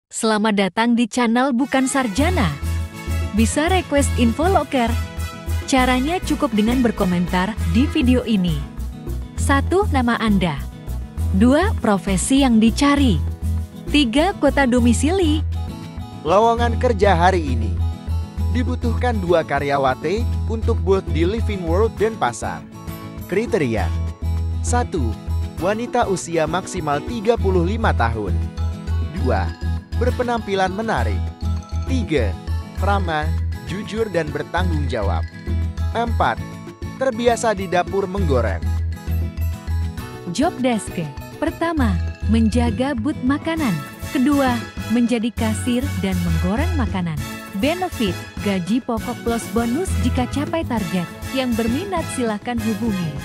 Selamat datang di channel Bukan Sarjana. Bisa request info loker. Caranya cukup dengan berkomentar di video ini. 1. Nama Anda. 2. Profesi yang dicari. 3. Kota domisili. Lowongan kerja hari ini. Dibutuhkan 2 karyawati untuk booth di Living World Denpasar. Kriteria 1. Wanita usia maksimal 35 tahun. 2. Berpenampilan menarik. 3. Ramah, jujur dan bertanggung jawab. 4. Terbiasa di dapur menggoreng. Job desk. Pertama, menjaga booth makanan. Kedua, menjadi kasir dan menggoreng makanan. Benefit, gaji pokok plus bonus jika capai target. Yang berminat silakan hubungi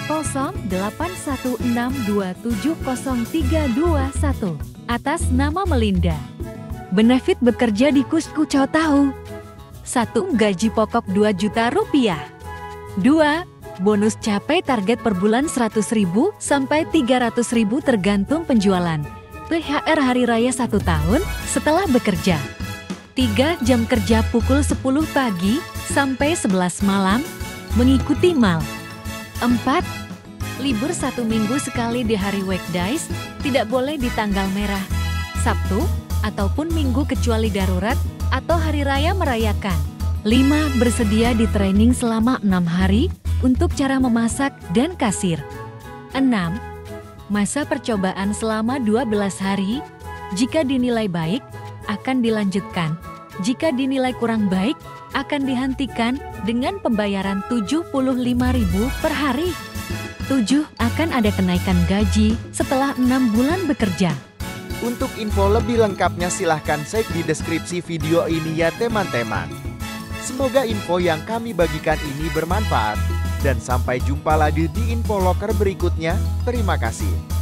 0816270321 atas nama Melinda. Benefit bekerja di Kuskuco Tahu. 1. Gaji pokok 2 juta rupiah. 2. Bonus capai target per bulan 100.000 sampai 300.000 tergantung penjualan. THR hari raya 1 tahun setelah bekerja. 3 jam kerja pukul 10 pagi sampai 11 malam mengikuti mal. 4. Libur 1 minggu sekali di hari weekdays, tidak boleh di tanggal merah, Sabtu, ataupun minggu kecuali darurat atau hari raya merayakan. 5. Bersedia di training selama 6 hari untuk cara memasak dan kasir. 6. Masa percobaan selama 12 hari, jika dinilai baik, akan dilanjutkan. Jika dinilai kurang baik, akan dihentikan dengan pembayaran 75.000 per hari. 7. Akan ada kenaikan gaji setelah 6 bulan bekerja. Untuk info lebih lengkapnya silahkan cek di deskripsi video ini ya teman-teman. Semoga info yang kami bagikan ini bermanfaat. Dan sampai jumpa lagi di info loker berikutnya. Terima kasih.